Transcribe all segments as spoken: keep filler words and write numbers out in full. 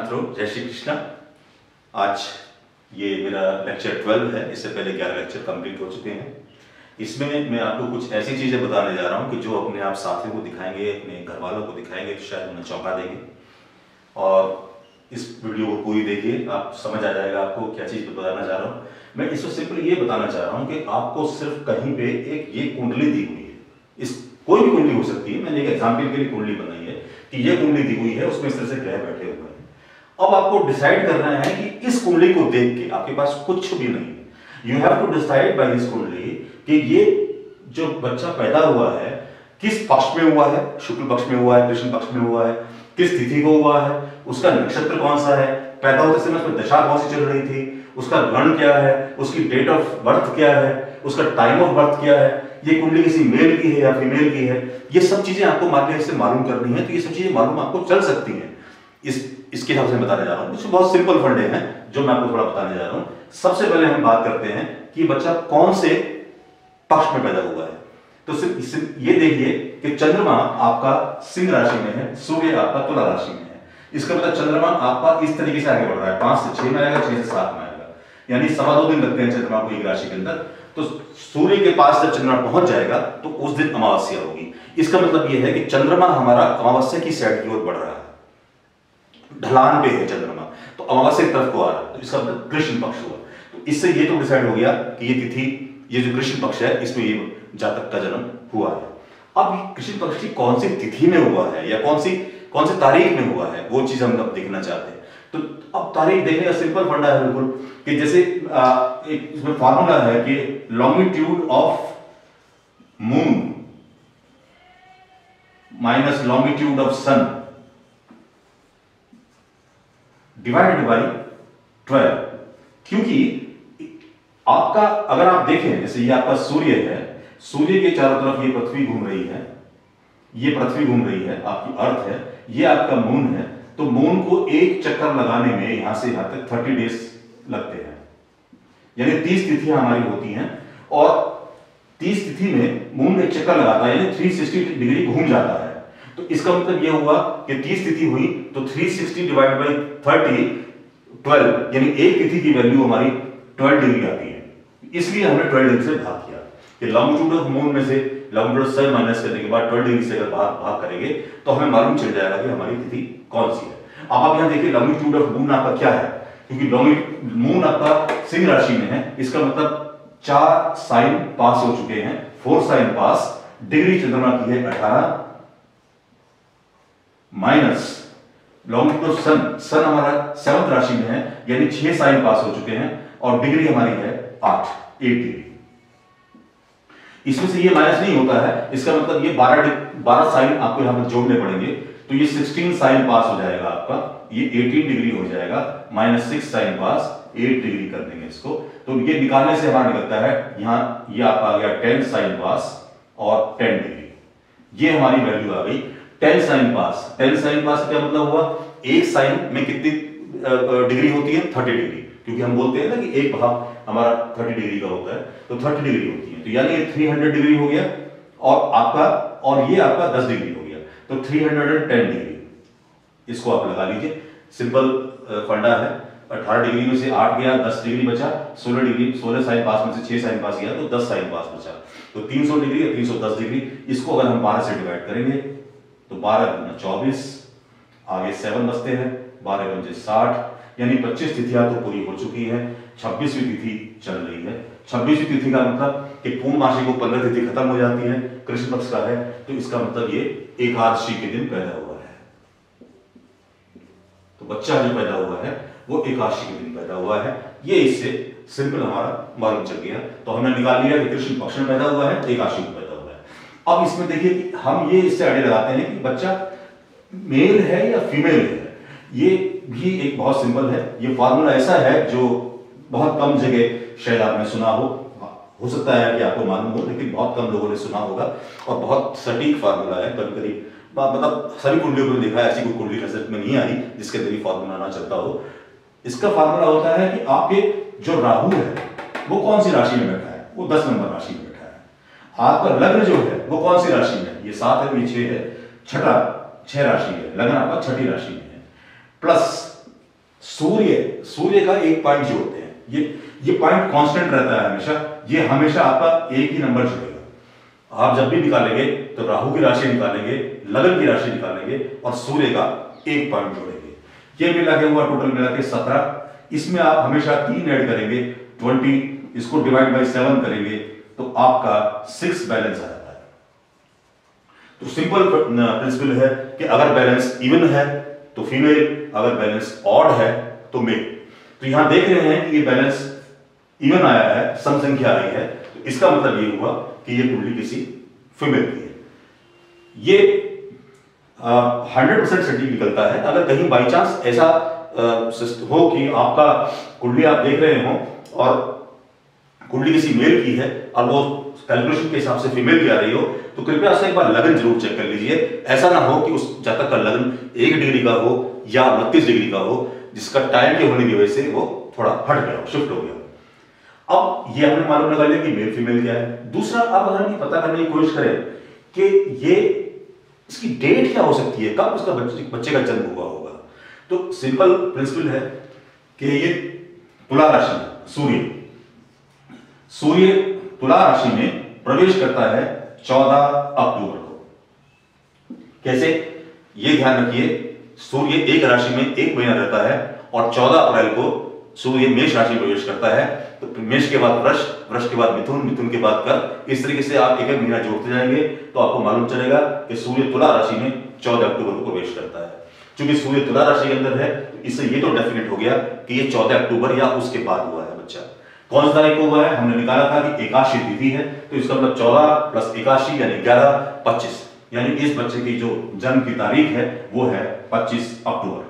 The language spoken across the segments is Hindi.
छात्रों, जय श्री कृष्णा। आज ये मेरा लेक्चर ट्वेल्व है। इससे पहले ग्यारह लेक्चर कंप्लीट हो चुके हैं। इसमें मैं आपको कुछ ऐसी चीज़ें बताने जा रहा हूँ कि जो अपने आप साथियों को दिखाएंगे, अपने घर वालों को दिखाएंगे तो शायद उन्हें चौंका देंगे। और इस वीडियो को पूरी देखिए, आप समझ आ जाएगा आपको क्या चीज़ बताना चाह रहा हूँ। मैं इसको सिंपली ये बताना चाह रहा हूँ कि आपको सिर्फ कहीं पे एक ये कुंडली दी हुई है। इस कोई भी कुंडली हो सकती है, मैंने एक एग्जाम्पल के लिए कुंडली बनाई है कि ये कुंडली दी हुई है, उसमें इस तरह से ग्रह बैठे हुए हैं। अब आपको डिसाइड करना है कि इस कुंडली को देख के, आपके पास कुछ भी नहीं है, you have to decide by this कुंडली कि ये जो बच्चा पैदा हुआ है किस पक्ष में हुआ है, शुक्ल पक्ष में हुआ है, कृष्ण पक्ष में हुआ है, किस तिथि को हुआ है, उसका नक्षत्र कौन सा है, पैदा होते समय उसमें दशा कौन सी चल रही थी, उसका गण क्या है, उसकी डेट ऑफ बर्थ क्या है, उसका टाइम ऑफ बर्थ क्या है, ये कुंडली किसी मेल की है या फीमेल की है, ये सब चीजें आपको माध्यम से मालूम करनी है। तो ये सब चीजें मालूम आपको चल सकती हैं। इस इसके हिसाब से बताने जा रहा हूँ। कुछ बहुत सिंपल फंडे हैं जो मैं आपको थोड़ा बताने जा रहा हूँ। सबसे पहले हम बात करते हैं कि बच्चा कौन से पक्ष में पैदा हुआ है। तो सिर्फ ये देखिए कि चंद्रमा आपका सिंह राशि में है, सूर्य आपका तुला राशि में है। इसका मतलब चंद्रमा आपका इस तरीके से आगे बढ़ रहा है, पांच से छह में आएगा, छह से सात में आएगा, यानी सवा दो दिन लगते हैं चंद्रमा को एक राशि के अंदर। तो सूर्य के पास जब चंद्रमा पहुंच जाएगा तो उस दिन अमावस्या होगी। इसका मतलब यह है कि चंद्रमा हमारा अमावस्या की साइड की ओर बढ़ रहा है, ढलान पे है चंद्रमा, तो अमावस्या की तरफ को आ रहा है, तो इसका मतलब कृष्ण पक्ष हुआ। तो इससे ये तो डिसाइड हो गया कि ये तिथि, ये जो कृष्ण पक्ष है, इसमें ये जातक का जन्म हुआ है। अब कृष्ण पक्ष की कौन सी तिथि में हुआ है या कौन सी कौन सी तारीख में हुआ है, वो चीज हम अब देखना चाहते हैं। तो अब तारीख देखने का सिंपल फंडा है बिल्कुल, कि जैसे आ, एक इसमें फार्मूला है कि longitude of moon minus longitude of sun divided by twelve. क्योंकि आपका अगर आप देखें, जैसे ये आपका सूर्य है, सूर्य के चारों तरफ ये पृथ्वी घूम रही है, ये पृथ्वी घूम रही है, आपकी अर्थ है, ये आपका मून है। तो मून को एक चक्कर लगाने में यहां से यहां तक थर्टी डेज लगते हैं, यानी तीस तिथियां हमारी होती हैं। और तीस तिथि में मून एक चक्कर लगाता है, यानी तीन सौ साठ डिग्री घूम जाता है। तो इसका मतलब यह हुआ कि तीस तिथि हुई तो तीन सौ साठ डिवाइड बाई तीस, बारह, यानी एक तिथि की वैल्यू हमारी बारह डिग्री आती है। इसलिए हमने बारह डिग्री से भाग किया कि लॉन्गिट्यूड ऑफ मून में से लॉन्गिट्यूड ऑफ सन माइनस करने के बाद बारह डिग्री से अगर भाग भाग करेंगे तो हमें मालूम चल जाएगा कि हमारी तिथि कौन सी है। अब आप यहां देखिए लॉन्गिट्यूड ऑफ मून आपका क्या है, क्योंकि लॉन्गिट्यूड मून आपका सिंह राशि में है, इसका मतलब चार साइन पास हो चुके हैं, फोर साइन पास, डिग्री चंद्रमा की है अठारह, minus longitude of sun, sun हमारा सेवंथ राशि में है, यानी छह साइन पास हो चुके हैं, और डिग्री हमारी है आठ, एट डिग्री। इसमें से ये माइनस नहीं होता है, इसका मतलब ये बारह बारह साइन आपको यहां पर जोड़ने पड़ेंगे, तो ये सोलह साइन पास हो जाएगा आपका, ये अठारह डिग्री हो जाएगा, माइनस सिक्स साइन पास, आठ डिग्री कर देंगे इसको। तो ये निकालने से हमारा निकलता है यहां, ये आपका आ गया टेन साइन पास और टेन डिग्री, ये हमारी वैल्यू आ गई टेन साइन पास। टेन साइन पास क्या मतलब हुआ, एक साइन में कितनी डिग्री होती है, थर्टी डिग्री, क्योंकि हम बोलते हैं ना कि एक भाग हमारा तीस डिग्री का होता है, तो तीस डिग्री होती है, तो यानी ये तीन सौ डिग्री हो गया, और आपका और ये आपका दस डिग्री हो गया, तो तीन सौ दस डिग्री। इसको आप लगा लीजिए, सिंपल फंडा है। अठारह डिग्री में से आठ गया, दस डिग्री बचा, सोलह डिग्री, सोलह साइन पास में से छह साइन पास गया तो दस साइन पास बचा, तो तीन सौ डिग्री और तीन सौ दस डिग्री। इसको अगर हम बारह से डिवाइड करेंगे तो बारह गुना चौबीस, आगे सेवन बचते हैं, बारह पंजे साठ, यानी पच्चीस तिथियां तो पूरी हो चुकी है, छब्बीसवीं तिथि चल रही है। छब्बीसवीं तिथि का मतलब कि पूर्णमासी को पंद्रह तिथि खत्म हो जाती है, कृष्ण पक्ष का है, तो इसका मतलब ये एकादशी के दिन पैदा हुआ है। तो बच्चा जो पैदा हुआ है वो एकादशी के दिन पैदा हुआ है। ये इससे सिंपल हमारा मालूम चल गया। तो हमने निकाल लिया कि कृष्ण पक्ष में पैदा हुआ है, एकादशी में पैदा हुआ है। अब इसमें देखिए कि हम ये इससे आगे लगाते हैं कि बच्चा मेल है या फीमेल है। ये भी एक बहुत सिंपल है, ये फार्मूला ऐसा है जो बहुत कम जगह शायद आपने सुना हो हो सकता है कि आपको मालूम हो, लेकिन बहुत कम लोगों ने सुना होगा, और बहुत सटीक फार्मूला है। कभी कभी मतलब सभी कुंडलियों में देखा है, ऐसी कोई कुंडली नजर में नहीं आई जिसके अंदर ये फार्मूला ना चलता हो। इसका फार्मूला होता है कि आपके जो राहु है वो कौन सी राशि में बैठा है, वो दस नंबर राशि में बैठा है। आपका लग्न जो है वो कौन सी राशि में, ये सात है, ये छह है, छठा छह राशि है, लग्न आपका छठी राशि में है, प्लस सूर्य सूर्य का एक पॉइंट जो होते हैं, ये ये पॉइंट कांस्टेंट रहता है हमेशा, ये हमेशा आपका एक ही नंबर जुड़ेगा। आप जब भी निकालेंगे तो राहु की राशि निकालेंगे, लगन की राशि निकालेंगे और सूर्य का एक पॉइंट जोड़ेंगे, ये मिला के हुआ टोटल मिला के सत्रह। इसमें आप हमेशा तीन ऐड करेंगे, ट्वेंटी, इसको डिवाइड बाई सेवन करेंगे तो आपका सिक्स बैलेंस आ जाता है। तो सिंपल प्रिंसिपल है कि अगर बैलेंस इवन है तो फीमेल, अगर बैलेंस ऑड है तो मेल। तो यहां देख रहे हैं कि ये बैलेंस इवन आया है, सम संख्या आई है, तो इसका मतलब ये हुआ कि ये कुंडली किसी फीमेल की है। ये हंड्रेड परसेंट सटीक निकलता है। अगर कहीं बाई चांस ऐसा आ, हो कि आपका कुंडली आप देख रहे हो और कुंडली किसी मेल की है और वो कैलकुलेशन के हिसाब से फीमेल की आ रही हो, तो कृपया उससे एक बार लगन जरूर चेक कर लीजिए। ऐसा ना हो कि उस जातक का लगन एक डिग्री का हो या उनतीस डिग्री का हो, जिसका टाइम के होने की वजह से वो थोड़ा हट गया, शिफ्ट हो गया। अब ये हमने मालूम लगा लिया कि मेल फीमेल क्या है। दूसरा, अब अगर हम ये पता करने की कोशिश करें कि ये इसकी डेट क्या हो सकती है, कब उसका बच्चे, बच्चे का जन्म हुआ होगा, तो सिंपल प्रिंसिपल है कि ये तुला राशि, सूर्य सूर्य तुला राशि में प्रवेश करता है चौदह अक्टूबर को। कैसे, ये ध्यान रखिए, सूर्य एक राशि में एक महीना रहता है और चौदह अप्रैल को सूर्य मेष राशि में प्रवेश करता है। तो मेष के बाद वृष, वृष के बाद मिथुन, मिथुन के बाद कर्क, इस तरीके से आप एक एक महीना जोड़ते जाएंगे तो आपको मालूम चलेगा कि सूर्य तुला राशि में चौदह अक्टूबर को प्रवेश करता है। क्योंकि सूर्य तुला राशि के अंदर है, तो इससे ये तो डेफिनेट हो गया कि ये चौदह अक्टूबर या उसके बाद हुआ है बच्चा। कौन सी तारीख को हुआ है, हमने निकाला था कि एकादशी तिथि है, तो इसका मतलब चौदह प्लस एकादशी यानी ग्यारह, पच्चीस, यानी इस बच्चे की जो जन्म की तारीख है वो है पच्चीस अक्टूबर।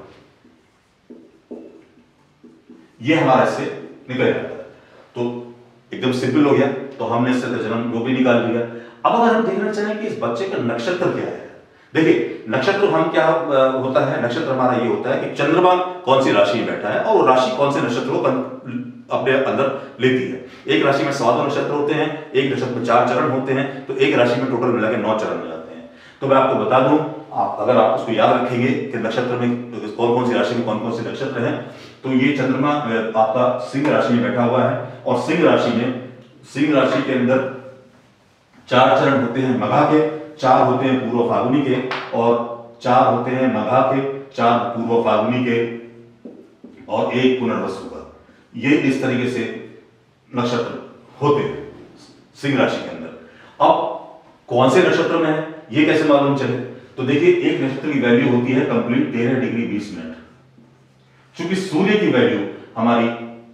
ये हमारा इससे निकल जाता है, तो एकदम सिंपल हो गया। तो हमने इससे जन्म वो भी निकाल लिया। अब अगर हम देखना चाहें कि इस बच्चे का नक्षत्र क्या है, देखिए नक्षत्र हम क्या होता है, नक्षत्र हमारा ये होता है कि चंद्रमा कौन सी राशि में बैठा है और वो राशि कौन से नक्षत्र को अपने अंदर लेती है। एक राशि में सात नक्षत्र होते हैं, एक नक्षत्र में चार चरण होते हैं, तो एक राशि में टोटल मिला के नौ चरण हो जाते हैं। तो मैं आपको बता दूं, आप अगर आप उसको याद रखेंगे कि नक्षत्र में कौन कौन सी राशि में कौन कौन से नक्षत्र हैं, तो ये चंद्रमा आपका सिंह राशि में बैठा हुआ है और सिंह राशि में, सिंह राशि के अंदर चार चरण होते हैं मघा के, चार होते हैं पूर्व फाल्गुनी के और चार होते हैं मघा के, चार पूर्व फाल्गुनी के और एक पुनर्वसु का। ये इस तरीके से नक्षत्र होते हैं सिंह राशि के अंदर। अब कौन से नक्षत्र में है ये कैसे मालूम चले, तो देखिए एक नक्षत्र की वैल्यू होती है कंप्लीट तेरह डिग्री बीस मिनट। क्योंकि सूर्य की वैल्यू हमारी,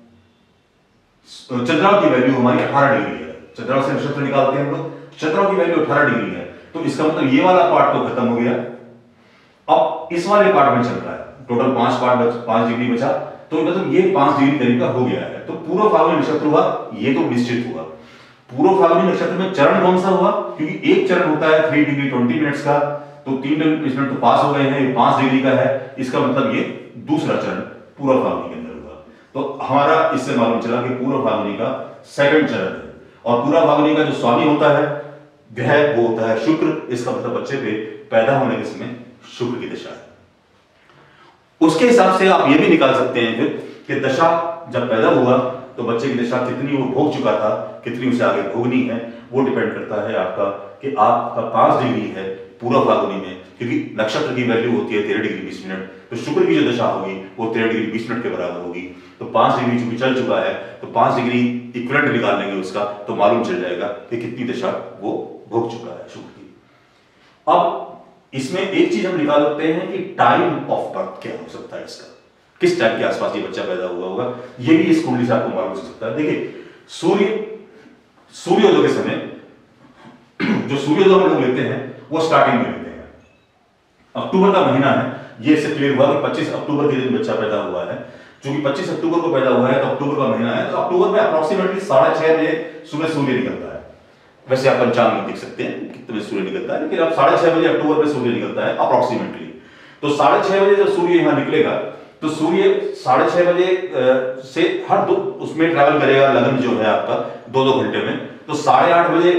चंद्रमा की वैल्यू हमारी अठारह डिग्री है, चंद्रमा से नक्षत्र निकालते हैं हम लोग, चंद्रमा की वैल्यू अठारह डिग्री है, तो इसका मतलब ये वाला पार्ट तो खत्म हो गया। अब इस वाले पार्ट में चल रहा है, टोटल पांच पार्ट, पांच डिग्री बचा, तो मतलब ये पांच डिग्री करीब का हो गया है। तो पूर्व फाल्गुनी नक्षत्र हुआ, ये तो निश्चित हुआ। पूर्व फाल्गुनी नक्षत्र में चरण कौन सा हुआ, क्योंकि एक चरण होता है थ्री डिग्री ट्वेंटी मिनट्स का, तो तीन मिनट तो पास हो गए हैं, ये पांच डिग्री का है, इसका मतलब ये दूसरा चरण पूर्व फाल्गुनी के अंदर हुआ। तो हमारा इससे मालूम चला कि पूर्व फाल्गुनी का सेकंड चरण है और पूर्व फाल्गुनी का जो स्वामी होता है ग्रह वो होता है शुक्र। इसका मतलब बच्चे पे पैदा होने के समय शुक्र की दशा है। उसके हिसाब से आप ये भी निकाल सकते हैं फिर कि दशा जब पैदा हुआ तो बच्चे की दशा कितनी वो भोग चुका था, कितनी उसे आगे भोगनी है, वो डिपेंड करता है आपका कि आपका पांच डिग्री है पूर्व फाल्गुनी में, क्योंकि नक्षत्र की वैल्यू होती है तेरह डिग्री बीस मिनट, तो शुक्र की जो दशा होगी वो तेरह डिग्री बीस मिनट के बराबर होगी। तो पांच डिग्री चूंकि चल चुका है तो पांच डिग्री इक्विवेलेंट निकाल लेंगे उसका, तो मालूम चल जाएगा कि कितनी दशा वो भोग चुका है शुक्र की। अब इसमें एक चीज हम निकाल सकते हैं कि टाइम ऑफ बर्थ क्या हो सकता है इसका, किस टाइम के आसपास ये बच्चा पैदा हुआ होगा, ये भी इस कुंडली से आपको मालूम हो सकता है। देखिए सूर्य सूर्योदय के समय जो सूर्योदय हम लोग लेते हैं वो स्टार्टिंग में लेते हैं, अक्टूबर का महीना है, ये इससे क्लियर हुआ कि पच्चीस अक्टूबर के दिन बच्चा पैदा हुआ है। क्योंकि पच्चीस अक्टूबर को पैदा हुआ है तो अक्टूबर का महीना है, तो अक्टूबर में अप्रोक्सीमेटली साढ़े छह बजे सुबह सूर्य निकलता है। वैसे आप पंचांग में देख सकते हैं कितने बजे सूर्य निकलता है, लेकिन अब साढ़े छह बजे अक्टूबर में सूर्य निकलता है अप्रोक्सीमेटली। तो साढ़े छह बजे जब सूर्य यहाँ निकलेगा तो सूर्य साढ़े छह बजे से हर दो उसमें ट्रैवल करेगा, लगन जो है आपका दो दो घंटे में, तो साढ़े आठ बजे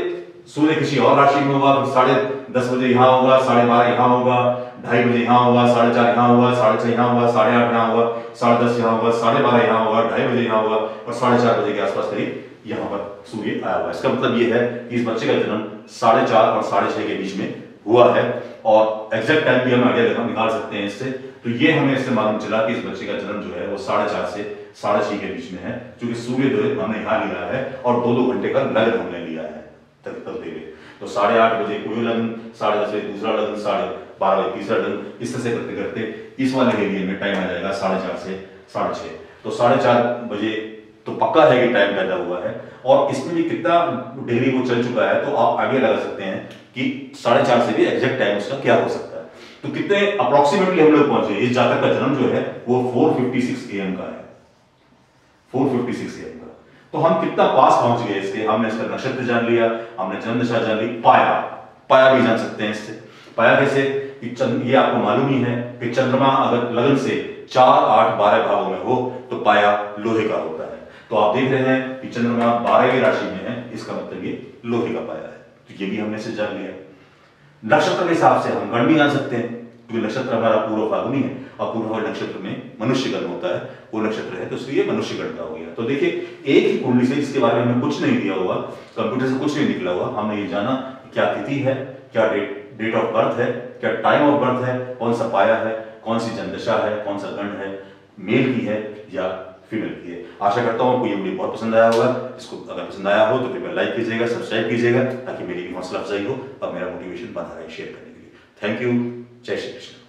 सूर्य किसी और राशि में होगा, फिर साढ़े दस बजे यहाँ होगा, साढ़े बारह यहाँ होगा, ढाई बजे यहाँ होगा, साढ़े चार यहाँ होगा, साढ़े छह यहाँ होगा, साढ़े आठ यहाँ होगा, साढ़े दस यहाँ होगा, साढ़े बारह यहाँ होगा, ढाई बजे यहाँ होगा और साढ़े चार बजे के आसपास करीब यहाँ पर सूर्य आया हुआ है। इसका मतलब ये है कि इस बच्चे का जन्म साढ़े चार और साढ़े छह के बीच में हुआ है और एग्जैक्ट टाइम भी हम आगे लगा निकाल सकते हैं इससे। तो ये हमें इससे मालूम चला कि इस बच्चे का जन्म जो है वो साढ़े चार से साढ़े छह के बीच में है, क्योंकि सूर्य जो है हमने यहाँ लिया है और दो दो घंटे का लग्न हमने लिया है तलते हुए। तो साढ़े आठ बजे कोई लग्न, साढ़े दस बजे दूसरा लग्न, साढ़े बारह बजे तीसरा लग्न, इस तरह से करते करते इस वाले एरिया में टाइम आ जाएगा साढ़े चार से साढ़े छह। तो साढ़े चार बजे तो पक्का है कि टाइम पैदा हुआ है और इसमें भी कितना डिग्री वो चल चुका है तो आप आगे लगा सकते हैं कि साढ़े चार से भी एग्जैक्ट टाइम उसका क्या हो सकता है। तो कितने अप्रोक्सीमेटली हम लोग पहुंचे, इस जातक का जन्म जो है वो four fifty six A M का है, four fifty six A M का। तो हम कितना पास पहुंच गए इसके, हमने इसका नक्षत्र जान लिया, हमने जन्म दशा जान ली, पाया पाया भी जान सकते हैं इससे। पाया कैसे कि चंद्र, ये आपको मालूम ही है कि चंद्रमा अगर लगन से चार आठ बारह भावों में हो तो पाया लोहे का होता है। तो आप देख रहे हैं कि चंद्रमा बारहवीं राशि में है, इसका मतलब ये लोहे का पाया है। तो ये भी हमने से जान लिया। नक्षत्र के हिसाब से हम गण भी जान सकते हैं, क्योंकि नक्षत्र हमारा पूर्व फाल्गुनी है और पूर्व नक्षत्र में मनुष्य गण होता है, वो नक्षत्र है तो इसलिए मनुष्य गण का हो गया। तो देखिए एक ही कुंडली से, जिसके बारे में हमें कुछ नहीं दिया हुआ, कंप्यूटर से कुछ नहीं निकला हुआ, हमने ये जाना क्या तिथि है, क्या डेट डेट ऑफ बर्थ है, क्या टाइम ऑफ बर्थ है, कौन सा पाया है, कौन सी जन्मदशा है, कौन सा गण है, मेल की है या फीमेल की है। आशा करता हूं आपको ये वीडियो बहुत पसंद आया होगा। इसको अगर पसंद आया हो तो कृपया लाइक कीजिएगा, सब्सक्राइब कीजिएगा ताकि मेरी भी हौसला अफजाई हो और मेरा मोटिवेशन बना रहे शेयर करने के लिए। Thank you. जय श्री कृष्ण।